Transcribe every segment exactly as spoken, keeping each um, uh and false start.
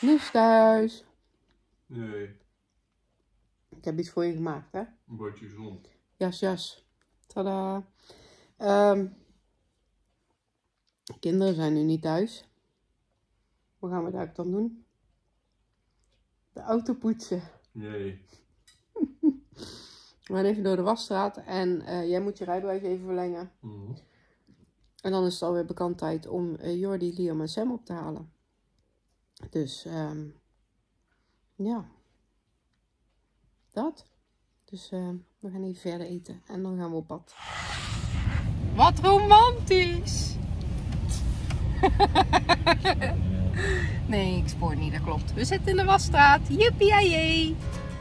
Niels thuis. Nee. Ik heb iets voor je gemaakt, hè? Een bordje zon. Jas, jas. Tadaa. Um, de kinderen zijn nu niet thuis. Wat gaan we daar dan doen? De auto poetsen. Nee. We gaan even door de wasstraat en uh, jij moet je rijbewijs even verlengen. Mm-hmm. En dan is het alweer bekend tijd om uh, Jordi, Liam en Sam op te halen. Dus, um, ja. Dat. Dus uh, we gaan even verder eten en dan gaan we op pad. Wat romantisch! Nee, ik spoor niet, dat klopt. We zitten in de wasstraat. Jippie-jee!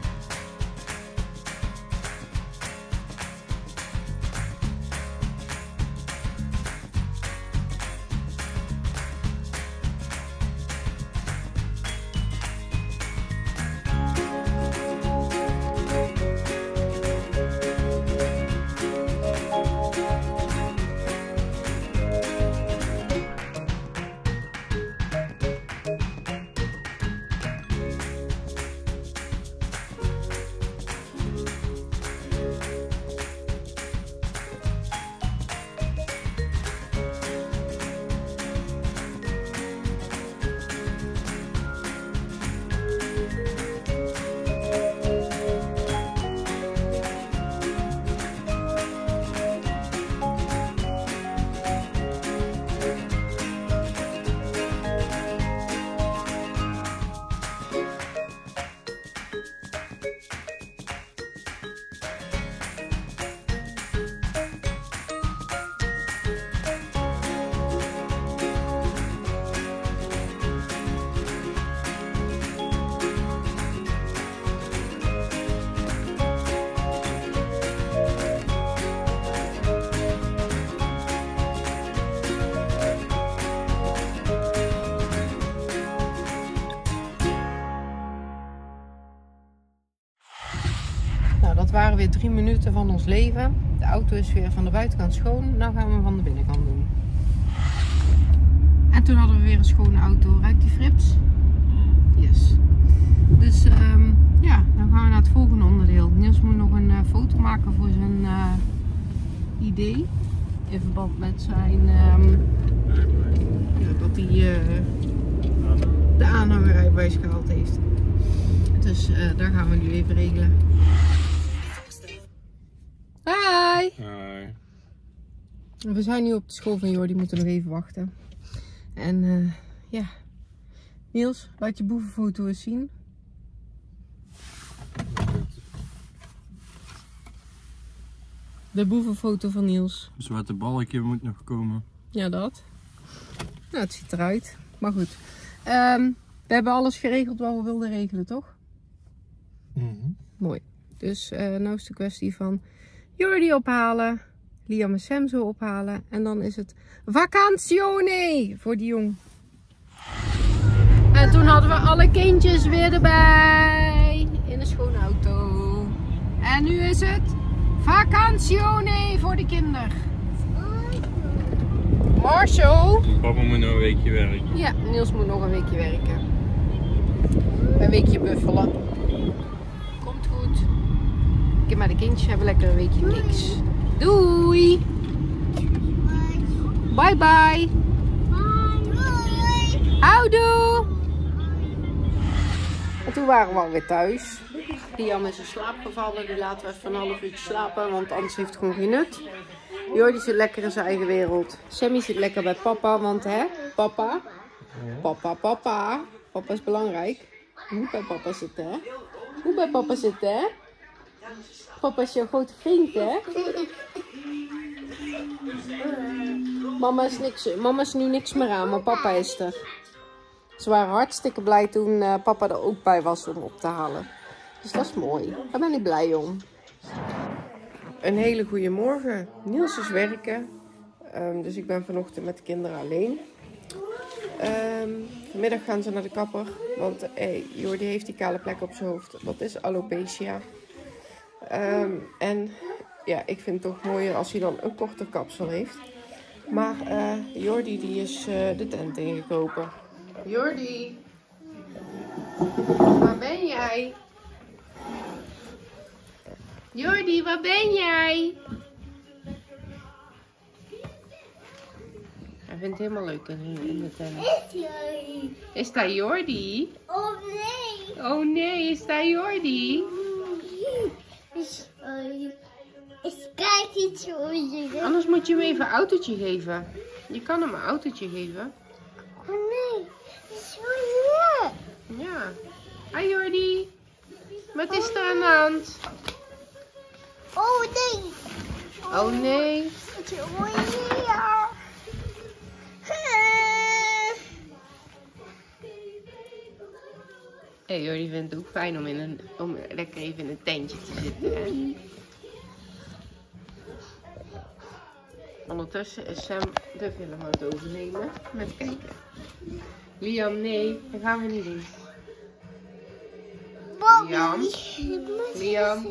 Dat waren weer drie minuten van ons leven. De auto is weer van de buitenkant schoon. Nu gaan we van de binnenkant doen. En toen hadden we weer een schone auto. Ruikt die Frips? Yes. Dus um, ja, dan gaan we naar het volgende onderdeel. Niels moet nog een uh, foto maken voor zijn uh, idee. In verband met zijn... Um, ja, dat hij uh, de aanhangerrijbewijs gehaald heeft. Dus uh, daar gaan we nu even regelen. Hi! Hi. We zijn nu op de school van Jordi, moeten nog even wachten. En uh, ja, Niels, laat je boevenfoto eens zien. De boevenfoto van Niels. Een zwarte balkje moet nog komen. Ja, dat. Nou, het ziet eruit. Maar goed. Um, we hebben alles geregeld wat we wilden regelen, toch? Mm-hmm. Mooi. Dus uh, nou is de kwestie van Jordi ophalen, Liam en Sam zo ophalen. En dan is het vakantione voor die jong. En toen hadden we alle kindjes weer erbij in een schone auto. En nu is het vakantione voor de kinderen. Marshall. Papa moet nog een weekje werken. Ja, Niels moet nog een weekje werken. Een weekje buffelen. Komt goed. Ik maar de kindjes hebben lekker een weekje niks. Doei. Bye bye. Houdoe. En toen waren we alweer thuis. Liam is in slaap gevallen. Die laten we even een half uurtje slapen. Want anders heeft het gewoon geen nut. Jordi zit lekker in zijn eigen wereld. Sammy zit lekker bij papa. Want hè, papa. Papa, papa. Papa is belangrijk. Je moet bij papa zitten, hè. Moet bij papa zitten, hè. Papa is jouw grote vriend, hè. Mama is, niks, mama is nu niks meer aan, maar papa is er. Ze waren hartstikke blij toen uh, papa er ook bij was om op te halen. Dus dat is mooi. Daar ben ik blij om. Een hele goede morgen. Niels is werken. Um, dus ik ben vanochtend met de kinderen alleen. Um, vanmiddag gaan ze naar de kapper. Want hey, Jordi heeft die kale plek op zijn hoofd. Dat is alopecia. Um, en ja, ik vind het toch mooier als hij dan een korter kapsel heeft. Maar uh, Jordi die is uh, de tent ingekropen. Jordi. Waar ben jij? Jordi, waar ben jij? Hij vindt het helemaal leuk in, in de tent. Is dat Jordi? Oh nee. Oh nee, is dat Jordi? Ik kijk niet zo. Anders moet je hem even een autootje geven. Je kan hem een autootje geven. Oh nee. Zo leuk. Ja. Hi Jordi. Wat is er aan de hand? Oh nee. Oh nee. Hey, Jordi vindt het ook fijn om, in een, om lekker even in een tentje te zitten. Hè? Ondertussen is Sam de film aan het overnemen met kijken. Liam, nee, dat gaan we niet doen. Liam. Liam.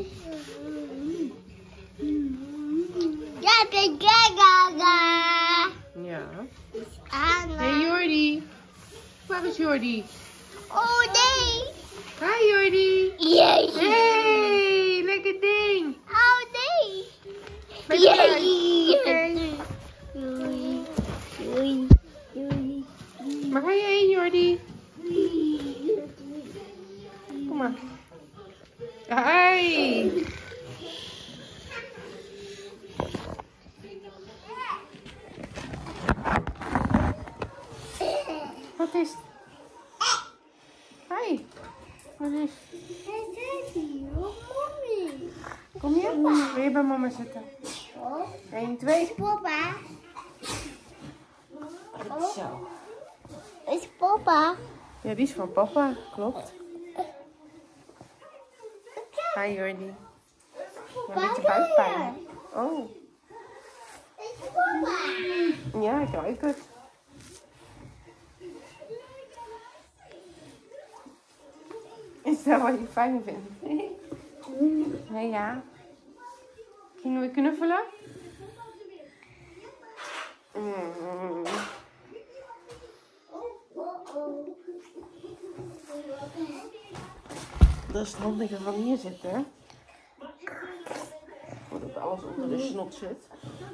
Ja, de gaga. Ja. Anna. Hey Jordi. Waar is Jordi? Oh nee. Hi Jordi. Jee. Hey, lekker ding. Oh nee. Ben je thuis? Jee. Oké. Doei. Doei. Doei. Waar ga je heen Jordi? Kom maar. Hi. Wat is het? Hi. Wat is Kom je? Wil je bij mama zitten? één, twee. Papa. Zo. Is papa? Ja, die is van papa. Klopt. Hi Jordi. Ja, een beetje buikpijn. Oh. Is papa? Ja, ik ruik het. Is dat wat je fijn vindt? Nee, ja. Gingen we knuffelen? Mm. Dat is het handige van hier zitten, hè? Voordat alles onder de snot zit.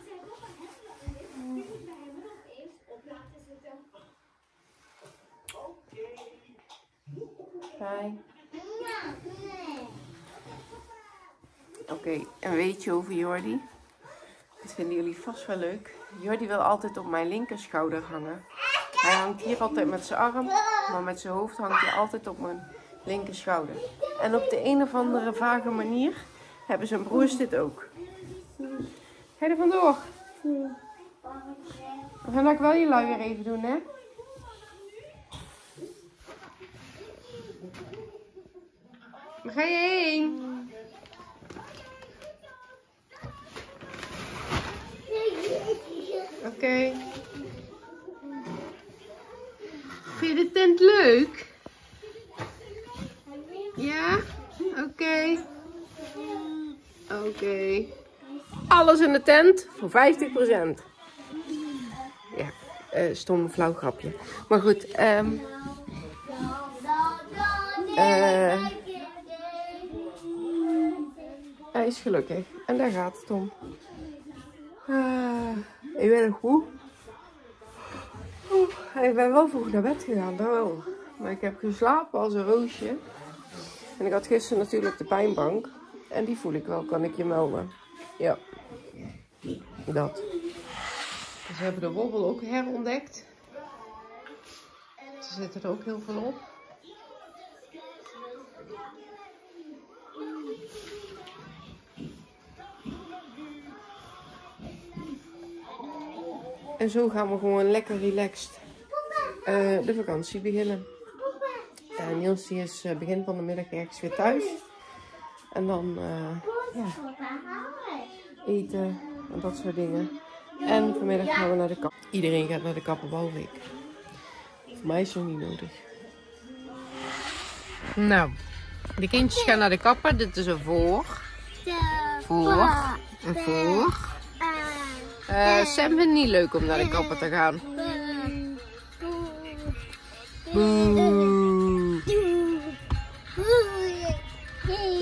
Hi. Oké, okay, een weetje over Jordi. Dat vinden jullie vast wel leuk. Jordi wil altijd op mijn linkerschouder hangen. Hij hangt hier altijd met zijn arm, maar met zijn hoofd hangt hij altijd op mijn linkerschouder. En op de een of andere vage manier hebben zijn broers dit ook. Ga je er vandoor? We gaan ook wel je luier even doen, hè? Waar ga je heen? Oké. Okay. Vind je de tent leuk? Ja? Oké. Okay. Oké. Okay. Alles in de tent voor vijftig procent. Ja, uh, stom flauw grapje. Maar goed, um, uh, hij is gelukkig. En daar gaat het om. Uh, ik ben nog moe. Uh, ik ben wel vroeg naar bed gegaan, dat wel. Maar ik heb geslapen als een roosje. En ik had gisteren natuurlijk de pijnbank. En die voel ik wel, kan ik je melden. Ja. Dat. Dus we hebben de wobbel ook herontdekt. Ze zitten er ook heel veel op. En zo gaan we gewoon lekker relaxed uh, de vakantie beginnen. En Niels die is uh, begin van de middag ergens weer thuis. En dan uh, ja, eten en dat soort dingen. En vanmiddag gaan we naar de kapper. Iedereen gaat naar de kapper behalve ik. Voor mij is het nog niet nodig. Nou, de kindjes gaan naar de kapper. Dit is een voor. Voor. Een voor. Uh, Sam vindt het niet leuk om naar de kapper te gaan. Boe.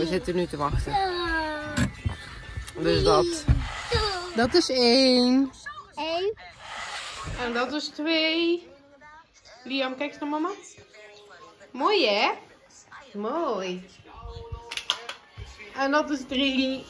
zitten nu te wachten. Dus dat. Dat is één. Eén. En dat is twee. Liam, kijk eens naar mama. Mooi hè? Mooi. En dat is drie.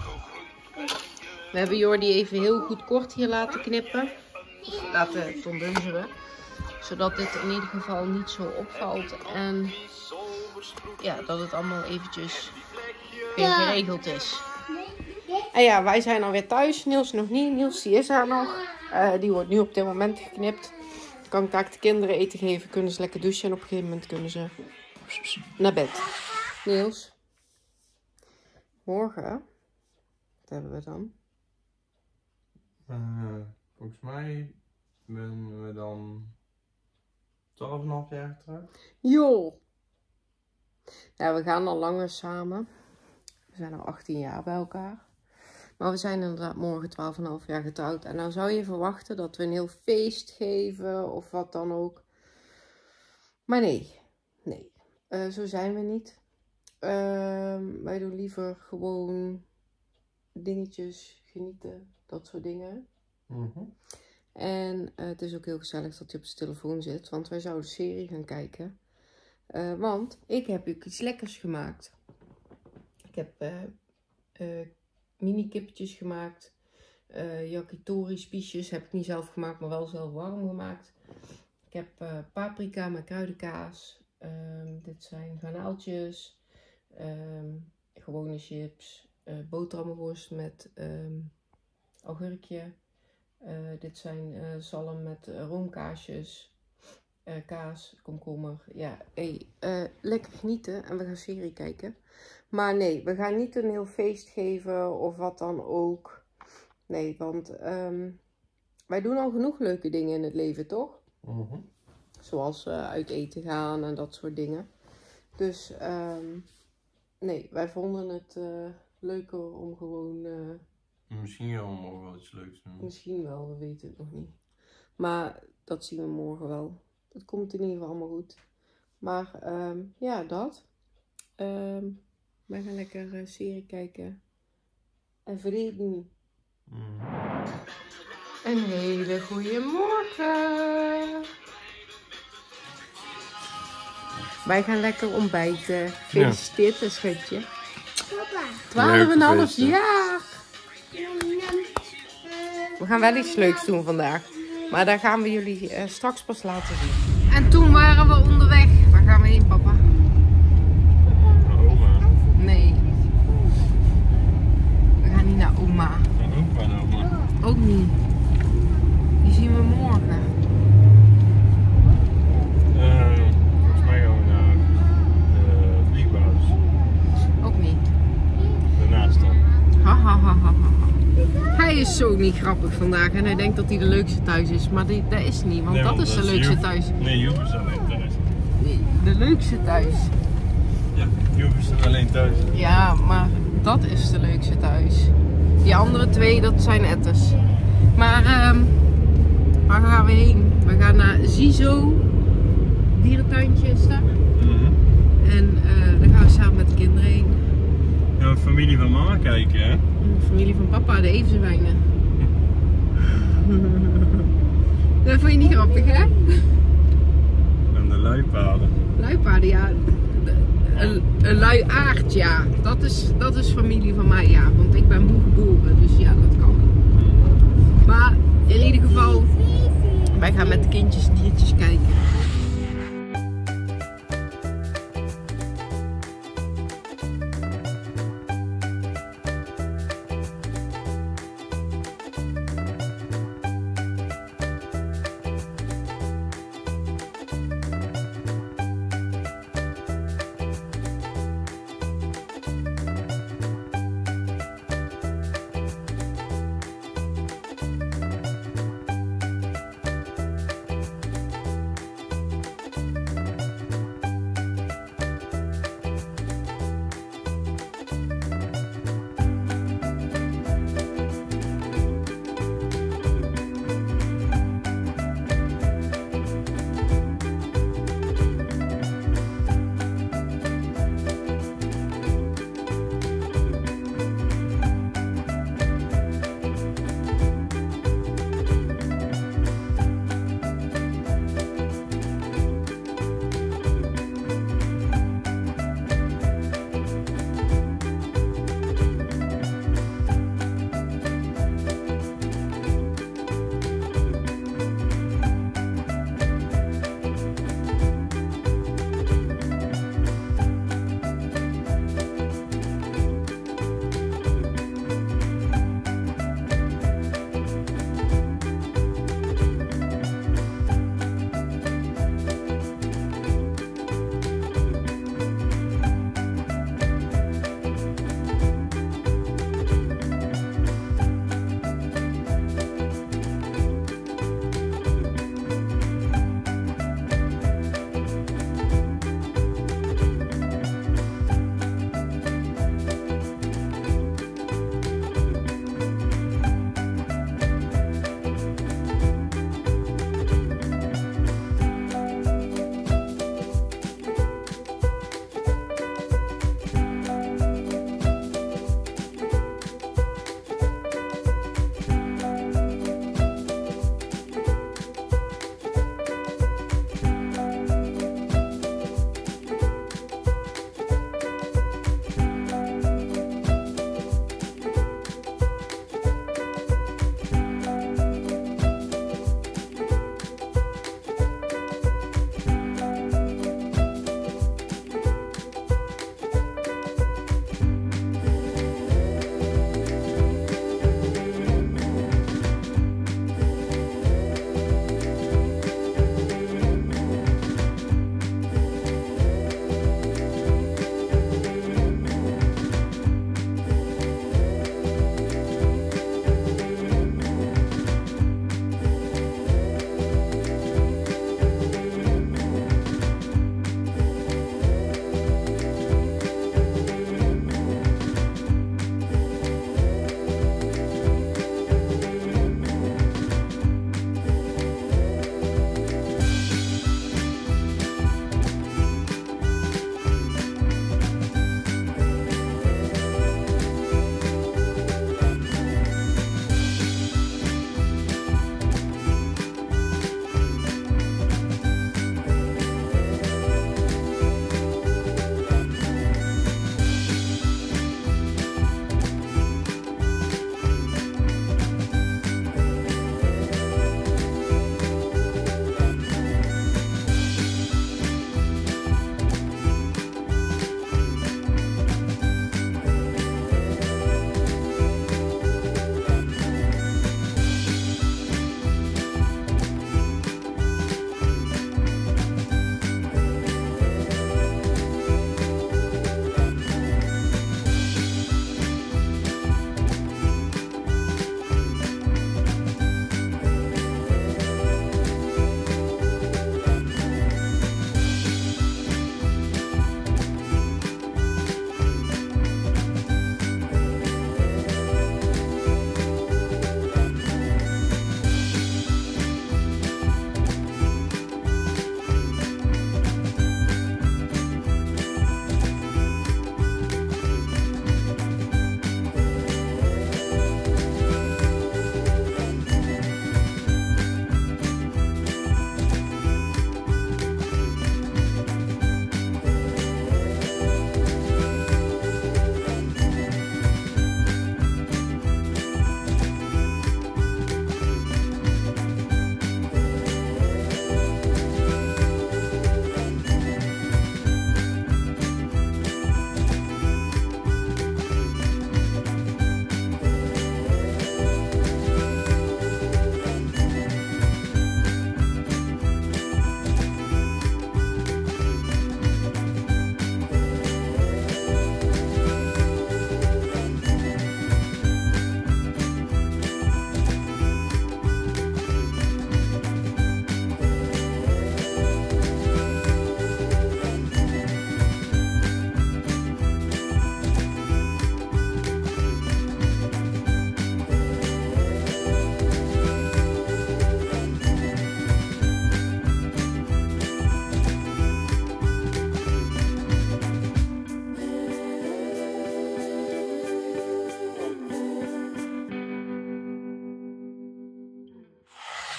We hebben Jordi even heel goed kort hier laten knippen. Of laten tondeuzeren. Zodat dit in ieder geval niet zo opvalt. En ja, dat het allemaal eventjes weer geregeld is. En ja, wij zijn alweer thuis. Niels nog niet. Niels die is er nog. Uh, die wordt nu op dit moment geknipt. Dan kan ik daar de kinderen eten geven. Kunnen ze lekker douchen. En op een gegeven moment kunnen ze naar bed. Niels. Morgen. Wat hebben we dan? Uh, volgens mij ben we dan twaalf komma vijf jaar getrouwd. Joh. Ja, we gaan al langer samen. We zijn al achttien jaar bij elkaar. Maar we zijn inderdaad morgen twaalf komma vijf jaar getrouwd. En dan zou je verwachten dat we een heel feest geven of wat dan ook. Maar nee, nee. Uh, zo zijn we niet. Uh, wij doen liever gewoon dingetjes, genieten, dat soort dingen. Mm-hmm. En uh, het is ook heel gezellig dat hij op zijn telefoon zit, want wij zouden een serie gaan kijken. Uh, want ik heb ook iets lekkers gemaakt. Ik heb uh, uh, mini kippetjes gemaakt. Uh, yakitori spiesjes heb ik niet zelf gemaakt, maar wel zelf warm gemaakt. Ik heb uh, paprika met kruidenkaas. Um, dit zijn garnaaltjes. Um, gewone chips. Uh, boterhammenworst met um, augurkje. Uh, dit zijn uh, zalm met uh, roomkaasjes. Uh, kaas, komkommer. Ja, hey, uh, lekker genieten en we gaan serie kijken. Maar nee, we gaan niet een heel feest geven of wat dan ook. Nee, want um, wij doen al genoeg leuke dingen in het leven, toch? Uh-huh. Zoals uh, uit eten gaan en dat soort dingen. Dus um, nee, wij vonden het uh, leuker om gewoon... Uh, misschien wel morgen wel iets leuks doen. Misschien wel, we weten het nog niet. Maar dat zien we morgen wel. Het komt in ieder geval allemaal goed. Maar um, ja, dat. Um, wij gaan lekker uh, serie kijken. En vergeten. Mm. Een hele goede morgen. Wij gaan lekker ontbijten. Gefeliciteerd, ja. Schatje. Papa. twaalf en een half jaar. We gaan wel iets leuks doen vandaag. Maar daar gaan we jullie uh, straks pas laten zien. En toen waren we onderweg. Waar gaan we heen, papa? Naar oma. Nee. We gaan niet naar oma. Naar opa en oma. Ook niet. Die zien we morgen. Uh, volgens mij gaan we naar de vliegbasis. Ook niet. Daarnaast dan. Ha ha ha ha ha. Hij is zo niet grappig vandaag en hij denkt dat hij de leukste thuis is. Maar die, dat is niet, want nee, dat want is de leukste Joep, thuis. Nee, Joep is alleen thuis. Nee, de leukste thuis. Ja, Joep is er alleen thuis. Ja, maar dat is de leukste thuis. Die andere twee, dat zijn etters. Maar um, waar gaan we heen? We gaan naar Zizo. Dierentuintje is dat. Mm-hmm. En uh, daar gaan we samen met de kinderen heen. Ja, familie van mama kijken, hè? De familie van papa, de Evensewijnen. Dat vond je niet grappig, hè? En de luipaarden. Luipaarden, ja. Een, een luiaard, ja. Dat is, dat is familie van mij, ja. Want ik ben moe geboren, dus ja, dat kan. Maar in ieder geval, wij gaan met de kindjes diertjes kijken.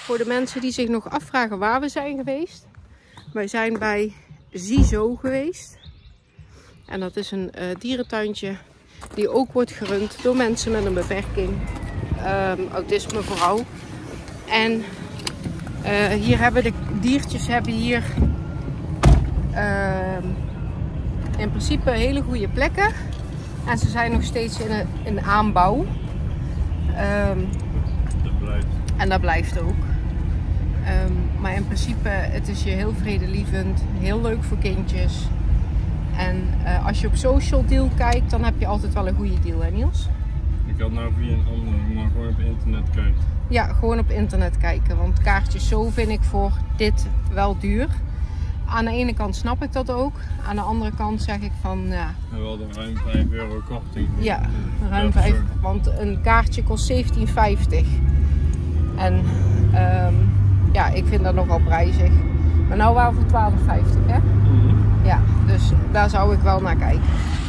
Voor de mensen die zich nog afvragen waar we zijn geweest. Wij zijn bij Zizo geweest. En dat is een uh, dierentuintje die ook wordt gerund door mensen met een beperking. Um, autisme vooral. En uh, hier hebben de diertjes hebben hier uh, in principe hele goede plekken. En ze zijn nog steeds in, een, in aanbouw. Um, dat blijft. En dat blijft ook. Um, maar in principe, het is je heel vredelievend, heel leuk voor kindjes. En uh, als je op Social Deal kijkt, dan heb je altijd wel een goede deal, hè Niels? Ik had nou via een andere, maar gewoon op internet kijken. Ja, gewoon op internet kijken. Want kaartjes zo vind ik voor dit wel duur. Aan de ene kant snap ik dat ook. Aan de andere kant zeg ik van, ja... En we hadden ruim vijf euro korting. Ja, ruim vijf. Want een kaartje kost zeventien vijftig. En um, ja, ik vind dat nogal prijzig. Maar nou wel voor twaalf vijftig, hè? Mm-hmm. Ja, dus daar zou ik wel naar kijken.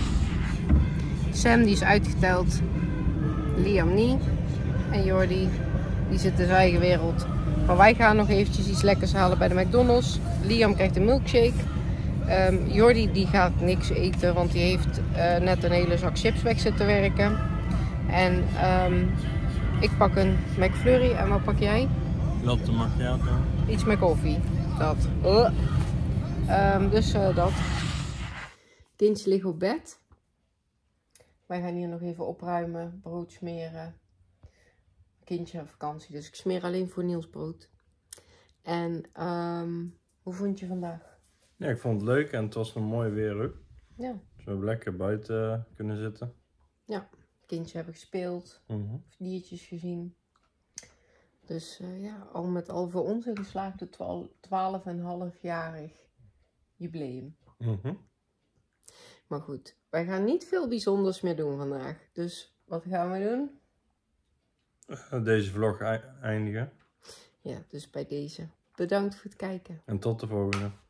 Sam die is uitgeteld. Liam niet. En Jordi die zit in zijn eigen wereld. Maar wij gaan nog eventjes iets lekkers halen bij de McDonald's. Liam krijgt een milkshake. Um, Jordi die gaat niks eten, want die heeft uh, net een hele zak chips weg zitten werken. En um, ik pak een McFlurry. En wat pak jij? Latte macchiato. Iets met koffie. Dat. Uh. Um, dus uh, dat. Kindje ligt op bed. Wij gaan hier nog even opruimen, brood smeren. Kindje op vakantie, dus ik smeer alleen voor Niels brood. En um, hoe vond je vandaag? Ja, ik vond het leuk en het was een mooi weer ook. Ja. Dus we hebben lekker buiten kunnen zitten. Ja, kindje hebben gespeeld, Mm-hmm. diertjes gezien. Dus uh, ja, al met al voor ons een geslaagde twaalf en half-jarig jubileum. Mm-hmm. Maar goed, wij gaan niet veel bijzonders meer doen vandaag. Dus wat gaan we doen? Deze vlog eindigen. Ja, dus bij deze. Bedankt voor het kijken. En tot de volgende.